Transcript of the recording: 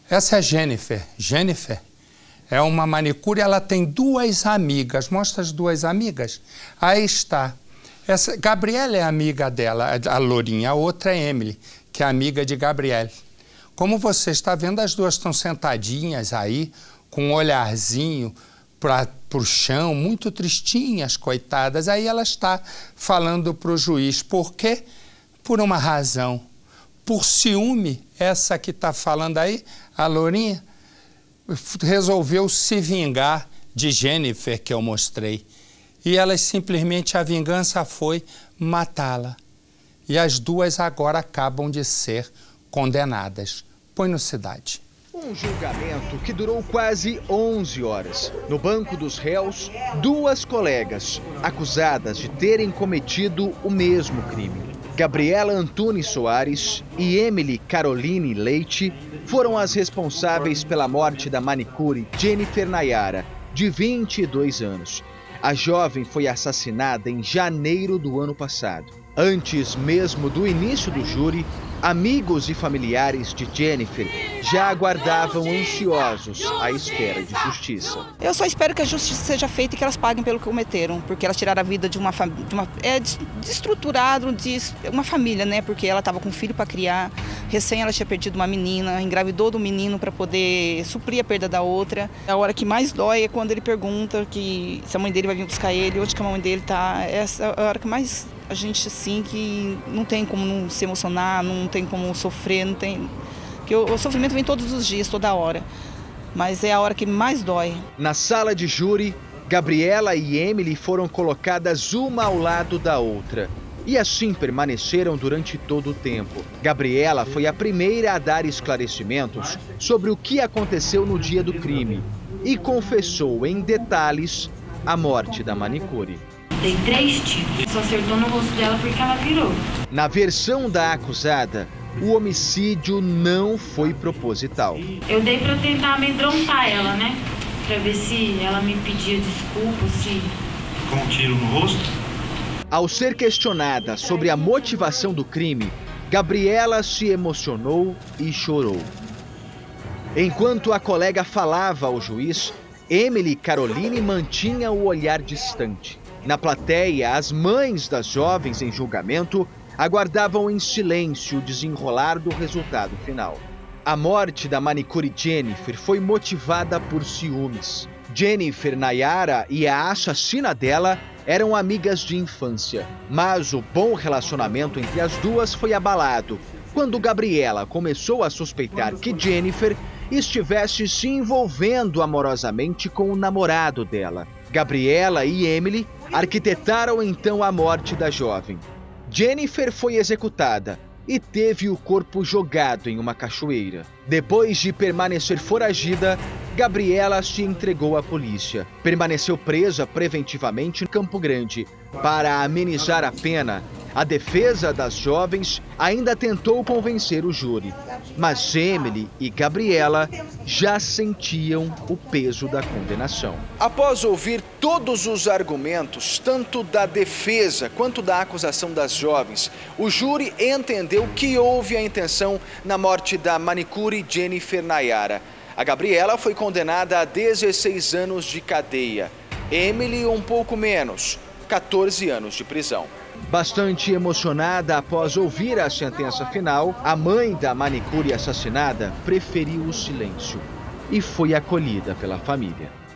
Essa é Jennifer. Jennifer é uma manicure, ela tem duas amigas. Mostra as duas amigas. Aí está. Essa, Gabriela é amiga dela, a lourinha. A outra é Emily, que é amiga de Gabriele. Como você está vendo, as duas estão sentadinhas aí, com um olharzinho para o chão, muito tristinhas, coitadas. Aí ela está falando para o juiz. Por quê? Por uma razão. Por ciúme, essa que está falando aí, a lourinha, resolveu se vingar de Jennifer, que eu mostrei. E elas simplesmente, a vingança foi matá-la. E as duas agora acabam de ser condenadas. Põe no Cidade. Um julgamento que durou quase 11 horas. No banco dos réus, duas colegas acusadas de terem cometido o mesmo crime. Gabriela Antunes Soares e Emily Caroline Leite foram as responsáveis pela morte da manicure Jennifer Nayara, de 22 anos. A jovem foi assassinada em janeiro do ano passado. Antes mesmo do início do júri, amigos e familiares de Jennifer já aguardavam ansiosos à espera de justiça. Eu só espero que a justiça seja feita e que elas paguem pelo que cometeram, porque elas tiraram a vida de uma família, desestruturado, de uma família, né? Porque ela estava com um filho para criar, recém ela tinha perdido uma menina, engravidou do menino para poder suprir a perda da outra. A hora que mais dói é quando ele pergunta que se a mãe dele vai vir buscar ele, onde que a mãe dele está. Essa é a hora que mais a gente, assim, que não tem como não se emocionar, não tem como sofrer, não tem... Porque o sofrimento vem todos os dias, toda hora, mas é a hora que mais dói. Na sala de júri, Gabriela e Emily foram colocadas uma ao lado da outra. E assim permaneceram durante todo o tempo. Gabriela foi a primeira a dar esclarecimentos sobre o que aconteceu no dia do crime e confessou em detalhes a morte da manicure. Dei 3 tiros, só acertou no rosto dela porque ela virou. Na versão da acusada, o homicídio não foi proposital. Eu dei pra tentar amedrontar ela, né? Pra ver se ela me pedia desculpa, se... Com um tiro no rosto? Ao ser questionada sobre a motivação do crime, Gabriela se emocionou e chorou. Enquanto a colega falava ao juiz, Emily Caroline mantinha o olhar distante. Na plateia, as mães das jovens em julgamento aguardavam em silêncio o desenrolar do resultado final. A morte da manicure Jennifer foi motivada por ciúmes. Jennifer Nayara e a assassina dela eram amigas de infância, mas o bom relacionamento entre as duas foi abalado quando Gabriela começou a suspeitar que Jennifer estivesse se envolvendo amorosamente com o namorado dela. Gabriela e Emily arquitetaram então a morte da jovem. Jennifer foi executada e teve o corpo jogado em uma cachoeira. Depois de permanecer foragida, Gabriela se entregou à polícia. Permaneceu presa preventivamente em Campo Grande. Para amenizar a pena, a defesa das jovens ainda tentou convencer o júri, mas Emily e Gabriela já sentiam o peso da condenação. Após ouvir todos os argumentos, tanto da defesa quanto da acusação das jovens, o júri entendeu que houve a intenção na morte da manicure Jennifer Nayara. A Gabriela foi condenada a 16 anos de cadeia. Emily, um pouco menos, 14 anos de prisão. Bastante emocionada após ouvir a sentença final, a mãe da manicure assassinada preferiu o silêncio e foi acolhida pela família.